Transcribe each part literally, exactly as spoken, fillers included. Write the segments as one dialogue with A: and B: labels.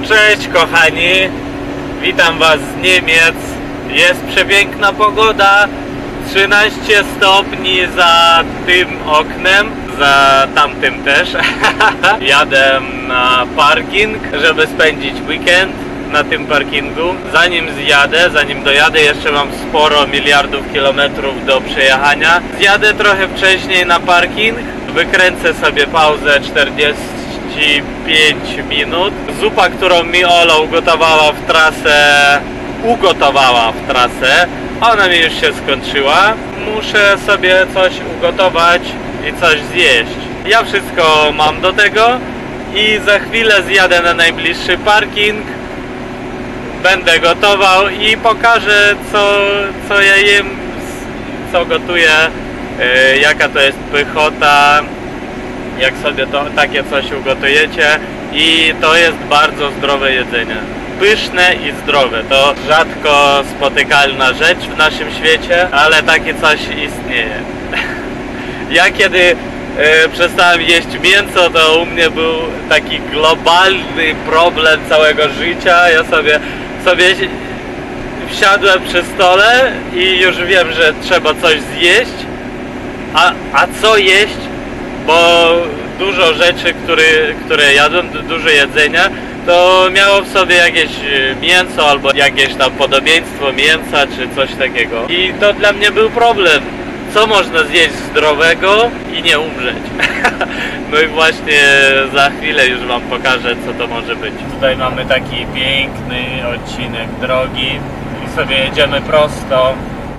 A: Cześć kochani, witam was z Niemiec. Jest przepiękna pogoda, trzynaście stopni za tym oknem, za tamtym też. Jadę na parking, żeby spędzić weekend na tym parkingu. Zanim zjadę, zanim dojadę, jeszcze mam sporo miliardów kilometrów do przejechania. Zjadę trochę wcześniej na parking, wykręcę sobie pauzę czterdzieści pięć minut. Zupa, którą mi Ola ugotowała w trasę, ugotowała w trasę, ona mi już się skończyła. Muszę sobie coś ugotować i coś zjeść. Ja wszystko mam do tego i za chwilę zjadę na najbliższy parking. Będę gotował i pokażę co, co ja jem, co gotuję, yy, jaka to jest pychota, jak sobie to, takie coś ugotujecie. I to jest bardzo zdrowe jedzenie. Pyszne i zdrowe. To rzadko spotykalna rzecz w naszym świecie, ale takie coś istnieje. Ja kiedy y, przestałem jeść mięso, to u mnie był taki globalny problem całego życia. Ja sobie, sobie wsiadłem przy stole i już wiem, że trzeba coś zjeść. A, a co jeść? Bo dużo rzeczy, które, które jadłem, dużo jedzenia, to miało w sobie jakieś mięso albo jakieś tam podobieństwo mięsa czy coś takiego. I to dla mnie był problem. Co można zjeść zdrowego i nie umrzeć? No i właśnie za chwilę już wam pokażę, co to może być. Tutaj mamy taki piękny odcinek drogi i sobie jedziemy prosto.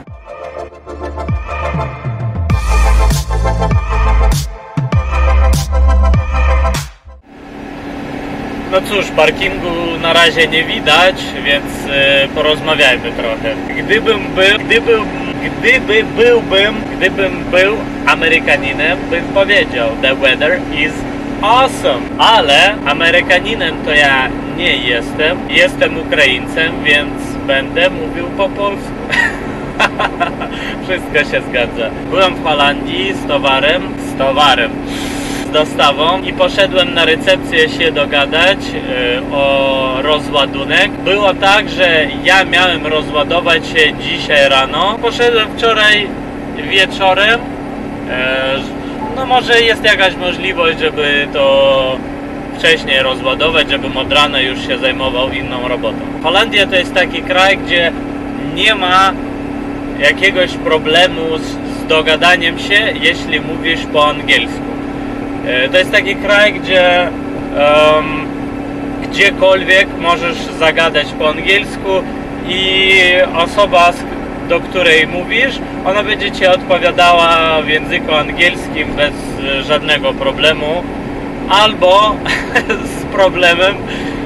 A: No cóż, parkingu na razie nie widać, więc y, porozmawiajmy trochę. Gdybym był, gdyby, gdyby byłbym, gdybym był Amerykaninem, bym powiedział the weather is awesome. Ale Amerykaninem to ja nie jestem. Jestem Ukraińcem, więc będę mówił po polsku. Wszystko się zgadza. Byłem w Holandii z towarem, z towarem. dostawą i poszedłem na recepcję się dogadać yy, o rozładunek. Było tak, że ja miałem rozładować się dzisiaj rano. Poszedłem wczoraj wieczorem. Yy, no może jest jakaś możliwość, żeby to wcześniej rozładować, żebym od rana już się zajmował inną robotą. Holandia to jest taki kraj, gdzie nie ma jakiegoś problemu z, z dogadaniem się, jeśli mówisz po angielsku. To jest taki kraj, gdzie um, gdziekolwiek możesz zagadać po angielsku i osoba, do której mówisz, ona będzie ci odpowiadała w języku angielskim bez żadnego problemu, albo z problemem,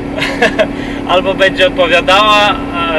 A: albo będzie odpowiadała e,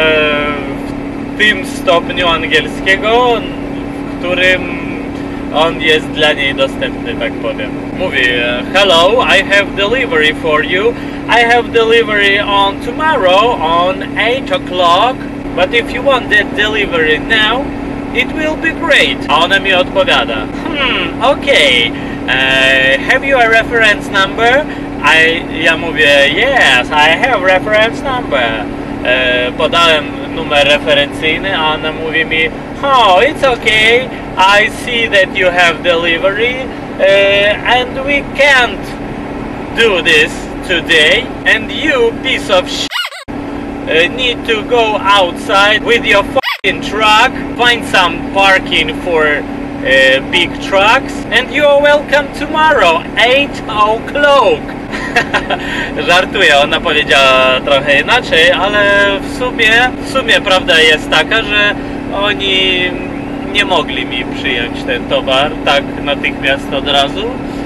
A: w tym stopniu angielskiego, w którym on jest dla niej dostępny, tak powiem. Mówi: hello, I have delivery for you. I have delivery on tomorrow on eight o'clock. But if you want that delivery now, it will be great. A ona mi odpowiada: Hmm, okay. Uh, have you a reference number? I, ja mówię: yes, I have reference number. Uh, podałem numer referencyjny, a ona mówi mi: oh, it's okay. I see that you have delivery uh, and we can't do this today. And you, piece of shit, uh, need to go outside with your fucking truck, find some parking for uh, big trucks, and you are welcome tomorrow, eight o'clock. Żartuję, ona powiedziała trochę inaczej, ale w sumie, w sumie prawda jest taka, że oni nie mogli mi przyjąć ten towar tak natychmiast od razu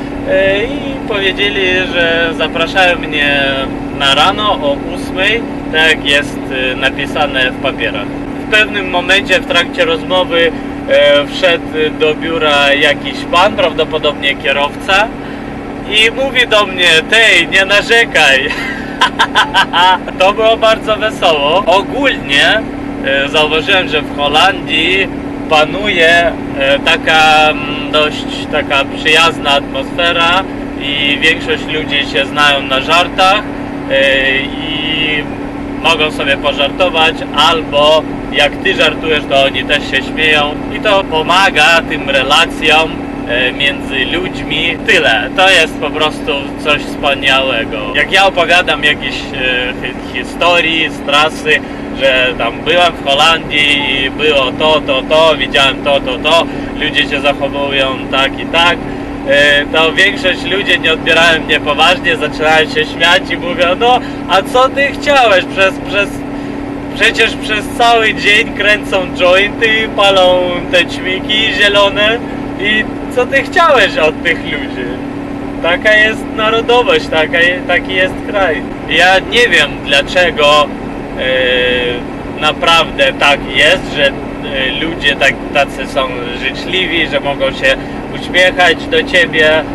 A: i powiedzieli, że zapraszają mnie na rano o ósmej, tak jak jest napisane w papierach. W pewnym momencie w trakcie rozmowy wszedł do biura jakiś pan, prawdopodobnie kierowca, i mówi do mnie: tej, nie narzekaj. To było bardzo wesoło. Ogólnie zauważyłem, że w Holandii panuje taka dość taka przyjazna atmosfera i większość ludzi się znają na żartach i mogą sobie pożartować, albo jak ty żartujesz, to oni też się śmieją i to pomaga tym relacjom między ludźmi. Tyle. To jest po prostu coś wspaniałego. Jak ja opowiadam jakieś e, historii z trasy, że tam byłem w Holandii i było to, to, to, widziałem to, to, to, ludzie się zachowują tak i tak, e, to większość ludzi nie odbierają mnie poważnie, zaczynają się śmiać i mówią, no a co ty chciałeś? Przez, przez, przecież przez cały dzień kręcą jointy, palą te ćmiki zielone i co ty chciałeś od tych ludzi? Taka jest narodowość, taka, taki jest kraj. Ja nie wiem dlaczego e, naprawdę tak jest, że e, ludzie tak, tacy są życzliwi, że mogą się uśmiechać do ciebie.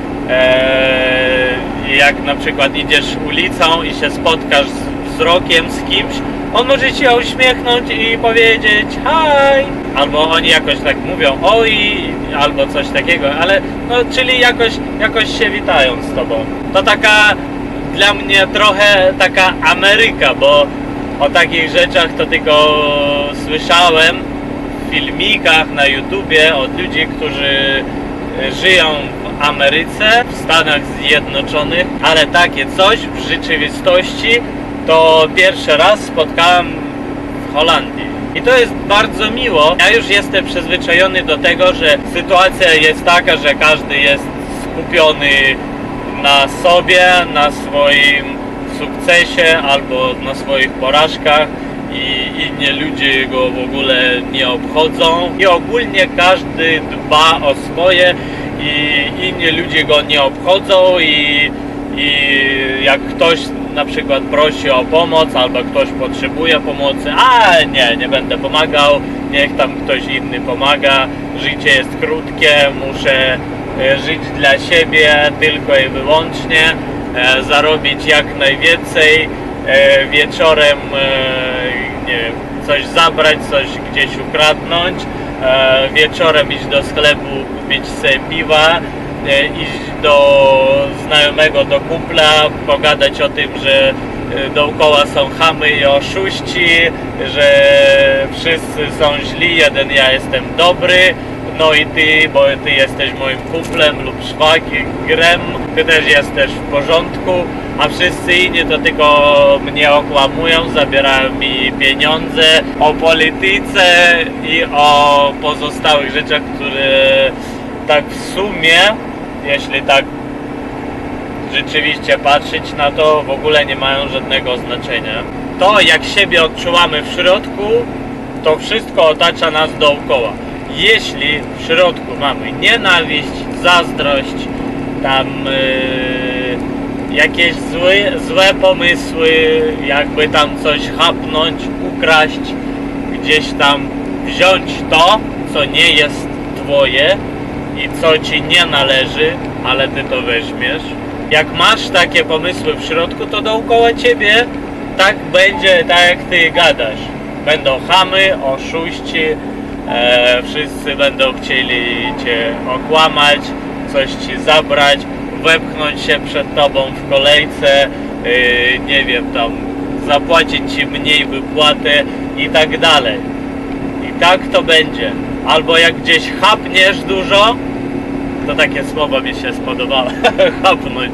A: E, jak na przykład idziesz ulicą i się spotkasz z wzrokiem z kimś, on może się uśmiechnąć i powiedzieć hi, albo oni jakoś tak mówią oj, albo coś takiego, ale no, czyli jakoś, jakoś się witają z tobą. To taka dla mnie trochę taka Ameryka, bo o takich rzeczach to tylko słyszałem w filmikach na YouTubie od ludzi, którzy żyją w Ameryce, w Stanach Zjednoczonych, ale takie coś w rzeczywistości to pierwszy raz spotkałem w Holandii. I to jest bardzo miło. Ja już jestem przyzwyczajony do tego, że sytuacja jest taka, że każdy jest skupiony na sobie, na swoim sukcesie albo na swoich porażkach i inni ludzie go w ogóle nie obchodzą. I ogólnie każdy dba o swoje i inni ludzie go nie obchodzą i, i jak ktoś na przykład prosi o pomoc, albo ktoś potrzebuje pomocy, a nie, nie będę pomagał, niech tam ktoś inny pomaga, życie jest krótkie, muszę żyć dla siebie tylko i wyłącznie, e, zarobić jak najwięcej, e, wieczorem e, nie wiem, coś zabrać, coś gdzieś ukradnąć, e, wieczorem iść do sklepu, kupić sobie piwa, iść do znajomego, do kumpla, pogadać o tym, że dookoła są chamy i oszuści, że wszyscy są źli, jeden ja jestem dobry, no i ty, bo ty jesteś moim kumplem lub szwagrem, ty też jesteś w porządku, a wszyscy inni to tylko mnie okłamują, zabierają mi pieniądze, o polityce i o pozostałych rzeczach, które tak w sumie, jeśli tak rzeczywiście patrzeć na to, w ogóle nie mają żadnego znaczenia. To, jak siebie odczuwamy w środku, to wszystko otacza nas dookoła. Jeśli w środku mamy nienawiść, zazdrość, tam yy, jakieś złe, złe pomysły, jakby tam coś chapnąć, ukraść, gdzieś tam wziąć to, co nie jest twoje i co ci nie należy, ale ty to weźmiesz. Jak masz takie pomysły w środku, to dookoła ciebie tak będzie, tak jak ty gadasz. Będą chamy, oszuści, e, wszyscy będą chcieli cię okłamać, coś ci zabrać, wepchnąć się przed tobą w kolejce, e, nie wiem, tam zapłacić ci mniej wypłatę i tak dalej. I tak to będzie. Albo jak gdzieś chapniesz dużo, to takie słowo mi się spodobało, chapnąć.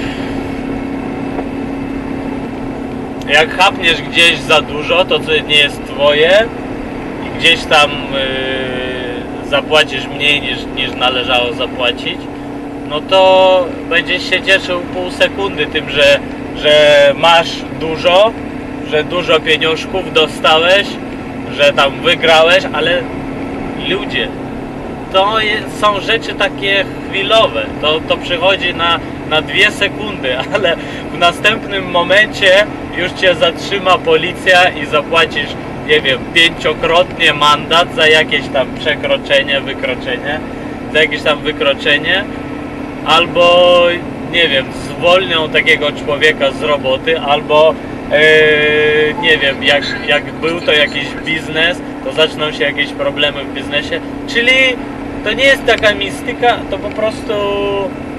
A: Jak chapniesz gdzieś za dużo, to co nie jest twoje i gdzieś tam yy, zapłacisz mniej niż, niż należało zapłacić, no to będziesz się cieszył pół sekundy tym, że, że masz dużo, że dużo pieniążków dostałeś, że tam wygrałeś, ale ludzie, to jest, są rzeczy takie chwilowe, to, to przychodzi na, na dwie sekundy, ale w następnym momencie już cię zatrzyma policja i zapłacisz, nie wiem, pięciokrotnie mandat za jakieś tam przekroczenie, wykroczenie, za jakieś tam wykroczenie, albo nie wiem, zwolnią takiego człowieka z roboty, albo Yy, nie wiem, jak, jak był to jakiś biznes, to zaczną się jakieś problemy w biznesie, czyli to nie jest taka mistyka, to po prostu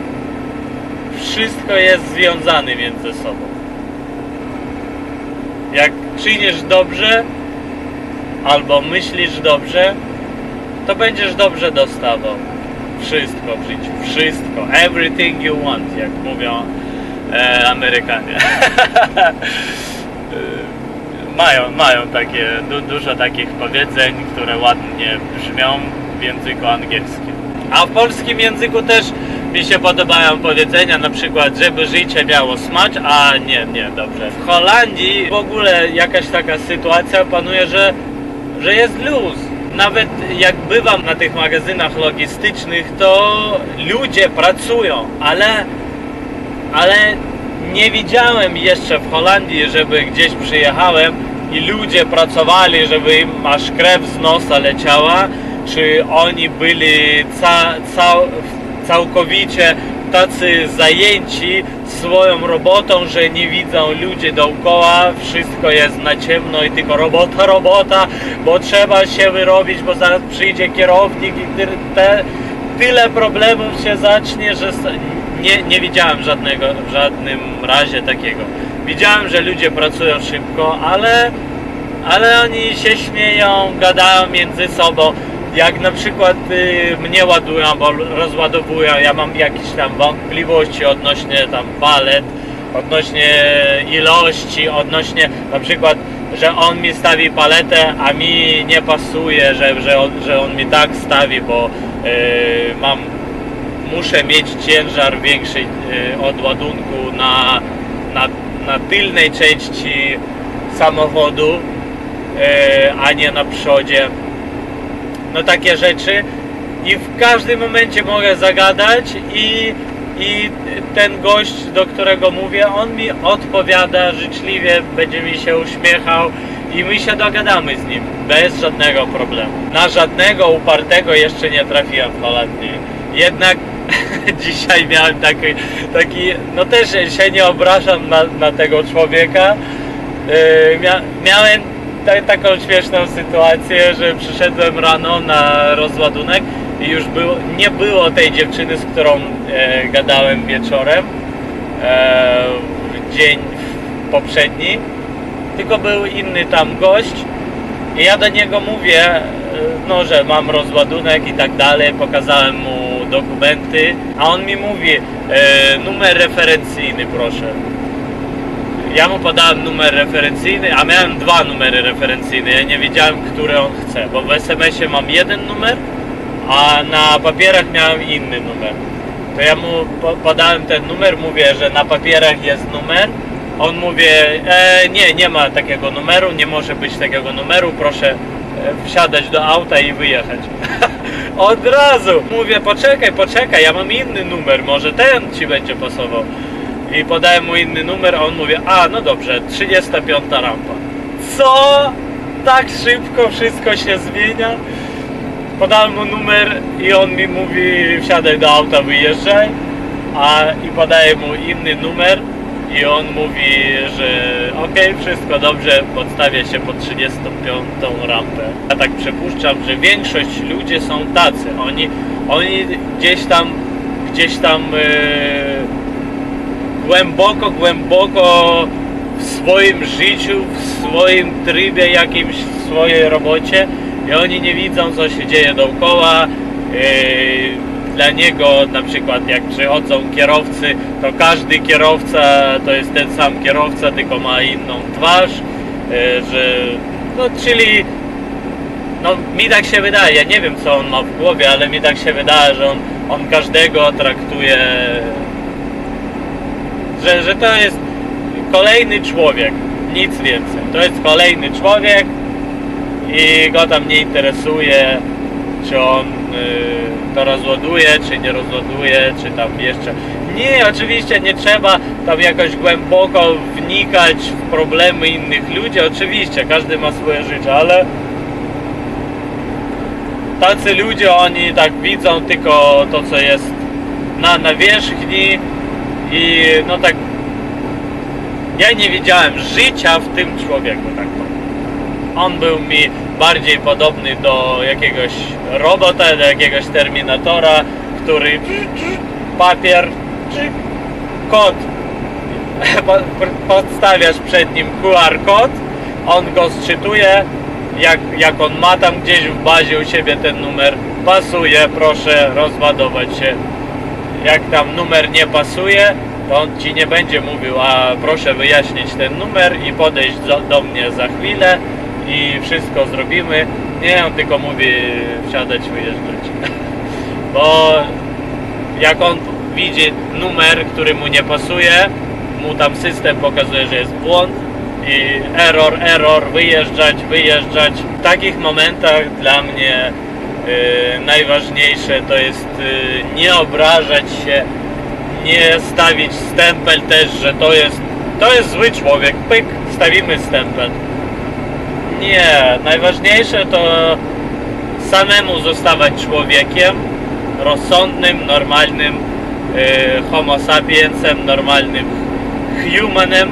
A: wszystko jest związane między sobą. Jak czynisz dobrze, albo myślisz dobrze, to będziesz dobrze dostawał. Wszystko w życiu, wszystko. Everything you want, jak mówią e, Amerykanie. mają, mają takie, du, dużo takich powiedzeń, które ładnie brzmią w języku angielskim. A w polskim języku też mi się podobają powiedzenia, na przykład, żeby życie miało smacz, a nie, nie, dobrze. W Holandii w ogóle jakaś taka sytuacja panuje, że, że jest luz. Nawet jak bywam na tych magazynach logistycznych, to ludzie pracują, ale, ale nie widziałem jeszcze w Holandii, żeby gdzieś przyjechałem i ludzie pracowali, żeby im aż krew z nosa leciała, czy oni byli ca, ca, całkowicie tacy zajęci swoją robotą, że nie widzą ludzi dookoła, wszystko jest na ciemno i tylko robota, robota, bo trzeba się wyrobić, bo zaraz przyjdzie kierownik i te, tyle problemów się zacznie, że nie, nie widziałem żadnego, w żadnym razie takiego. Widziałem, że ludzie pracują szybko, ale, ale oni się śmieją, gadają między sobą. Jak na przykład y, mnie ładują, bo rozładowują, ja mam jakieś tam wątpliwości odnośnie tam palet, odnośnie ilości, odnośnie na przykład, że on mi stawi paletę, a mi nie pasuje, że, że, on, że on mi tak stawi, bo y, mam, muszę mieć ciężar większy y, od ładunku na, na, na tylnej części samochodu, y, a nie na przodzie. No takie rzeczy i w każdym momencie mogę zagadać i, i ten gość, do którego mówię, on mi odpowiada życzliwie, będzie mi się uśmiechał i my się dogadamy z nim bez żadnego problemu. Na żadnego upartego jeszcze nie trafiłem w Holandii. Jednak dzisiaj miałem taki, taki, no też się nie obrażam na, na tego człowieka, yy, mia, miałem taką śmieszną sytuację, że przyszedłem rano na rozładunek i już było, nie było tej dziewczyny, z którą e, gadałem wieczorem e, w dzień poprzedni, tylko był inny tam gość i ja do niego mówię, e, no, że mam rozładunek i tak dalej, pokazałem mu dokumenty, a on mi mówi, e, numer referencyjny proszę. Ja mu podałem numer referencyjny, a miałem dwa numery referencyjne. Ja nie wiedziałem, który on chce, bo w es em esie mam jeden numer, a na papierach miałem inny numer. To ja mu podałem ten numer, mówię, że na papierach jest numer. On mówi, e, nie, nie ma takiego numeru, nie może być takiego numeru, proszę e, wsiadać do auta i wyjechać. Od razu mówię, poczekaj, poczekaj, ja mam inny numer, może ten ci będzie pasował. I podałem mu inny numer, a on mówi, a no dobrze, trzydziesta piąta rampa. Co? Tak szybko wszystko się zmienia? Podałem mu numer i on mi mówi, wsiadaj do auta, wyjeżdżaj. A i podaję mu inny numer i on mówi, że okej, okay, wszystko dobrze, podstawia się pod trzydziestą piątą rampę. Ja tak przypuszczam, że większość ludzi są tacy. Oni, oni gdzieś tam, gdzieś tam... Yy, głęboko, głęboko w swoim życiu, w swoim trybie jakimś, w swojej robocie i oni nie widzą, co się dzieje dookoła. Dla niego na przykład jak przychodzą kierowcy, to każdy kierowca to jest ten sam kierowca, tylko ma inną twarz, że, no czyli no mi tak się wydaje, ja nie wiem, co on ma w głowie, ale mi tak się wydaje, że on, on każdego traktuje, Że, że to jest kolejny człowiek, nic więcej. To jest kolejny człowiek i go tam nie interesuje, czy on y, to rozładuje, czy nie rozładuje, czy tam jeszcze... Nie, oczywiście nie trzeba tam jakoś głęboko wnikać w problemy innych ludzi, oczywiście, każdy ma swoje życie, ale tacy ludzie, oni tak widzą tylko to, co jest na nawierzchni. I no tak, ja nie widziałem życia w tym człowieku, tak powiem. On był mi bardziej podobny do jakiegoś robota, do jakiegoś terminatora, który papier, kod, podstawiasz przed nim Q R kod on go sczytuje, jak, jak on ma tam gdzieś w bazie u siebie ten numer, pasuje, proszę rozładować się. Jak tam numer nie pasuje, to on ci nie będzie mówił, a proszę wyjaśnić ten numer i podejść do, do mnie za chwilę i wszystko zrobimy. Nie, on tylko mówi wsiadać, wyjeżdżać. Bo jak on widzi numer, który mu nie pasuje, mu tam system pokazuje, że jest błąd i error, error, wyjeżdżać, wyjeżdżać. W takich momentach dla mnie yy, najważniejsze to jest yy, nie obrażać się, nie stawić stempel też, że to jest, to jest zły człowiek, pyk, stawimy stempel. Nie, najważniejsze to samemu zostawać człowiekiem, rozsądnym, normalnym yy, homo sapiensem, normalnym humanem,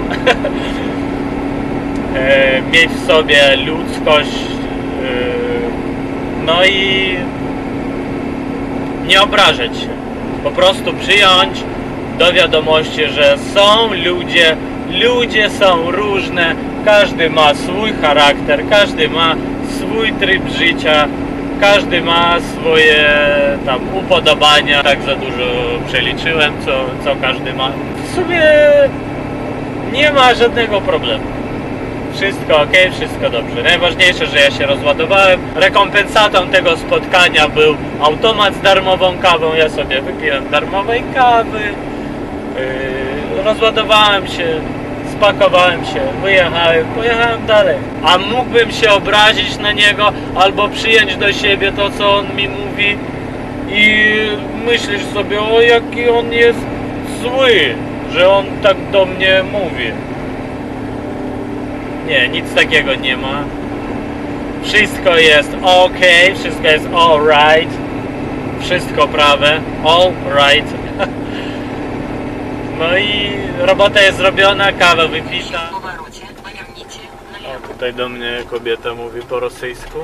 A: yy, mieć w sobie ludzkość, yy, no i nie obrażać się, po prostu przyjąć do wiadomości, że są ludzie, ludzie są różne, każdy ma swój charakter, każdy ma swój tryb życia, każdy ma swoje tam upodobania, tak za dużo przeliczyłem, co, co każdy ma. W sumie nie ma żadnego problemu. Wszystko ok, wszystko dobrze. Najważniejsze, że ja się rozładowałem. Rekompensatą tego spotkania był automat z darmową kawą. Ja sobie wypiłem darmowej kawy, yy, rozładowałem się, spakowałem się, wyjechałem, pojechałem dalej. A mógłbym się obrazić na niego albo przyjąć do siebie to, co on mi mówi i myślisz sobie, o jaki on jest zły, że on tak do mnie mówi. Nie, nic takiego nie ma. Wszystko jest ok, wszystko jest alright. Wszystko prawe, alright. No i robota jest zrobiona, kawa wypita. O, tutaj do mnie kobieta mówi po rosyjsku.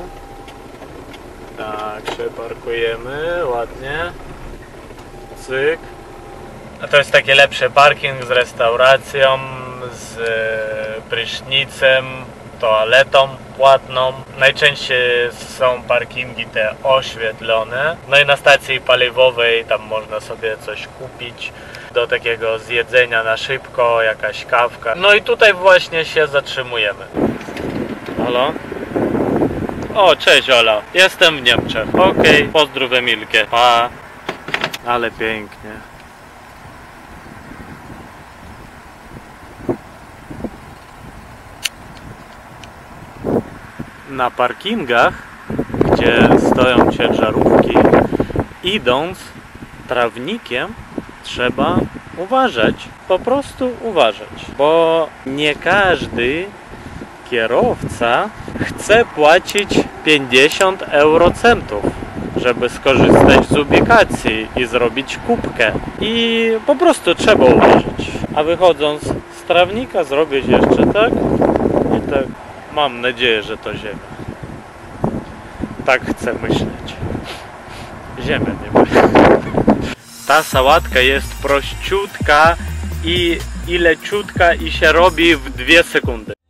A: Tak, się parkujemy, ładnie. Cyk. A to jest taki lepszy parking z restauracją, z prysznicem, toaletą płatną. Najczęściej są parkingi te oświetlone. No i na stacji paliwowej tam można sobie coś kupić do takiego zjedzenia na szybko, jakaś kawka. No i tutaj właśnie się zatrzymujemy. Halo? O, cześć Ola. Jestem w Niemczech. Okej, okay. Pozdrów Emilkę. Pa. Ale pięknie. Na parkingach, gdzie stoją ciężarówki, idąc trawnikiem, trzeba uważać, po prostu uważać, bo nie każdy kierowca chce płacić pięćdziesiąt eurocentów, żeby skorzystać z ubikacji i zrobić kubkę. I po prostu trzeba uważać. A wychodząc z trawnika zrobić jeszcze tak i tak. Mam nadzieję, że to ziemia. Tak chcę myśleć. Ziemia nie ma. Ta sałatka jest prościutka i i leciutka i się robi w dwie sekundy.